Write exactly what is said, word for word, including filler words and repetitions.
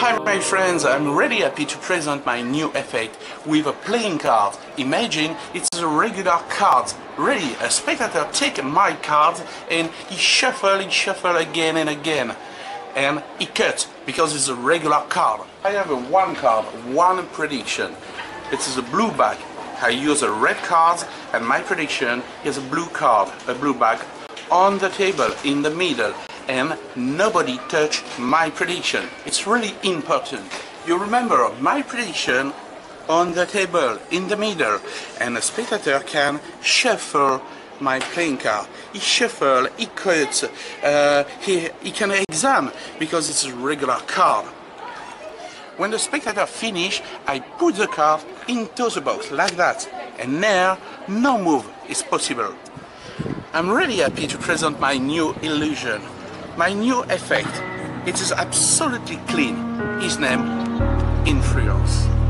Hi my friends, I'm really happy to present my new effect with a playing card. Imagine it's a regular card. Really, a spectator take my card and he shuffle, he shuffle again and again. And he cut because it's a regular card. I have a one card, one prediction. It is a blue bag. I use a red card and my prediction is a blue card, a blue bag on the table in the middle. And nobody touch my prediction. It's really important. You remember my prediction on the table in the middle, and a spectator can shuffle my playing card. He shuffle, he cuts, uh, he, he can examine because it's a regular card. When the spectator finish, I put the card into the box like that, and now no move is possible. I'm really happy to present my new illusion. My new effect. It is absolutely clean. His name, Influence.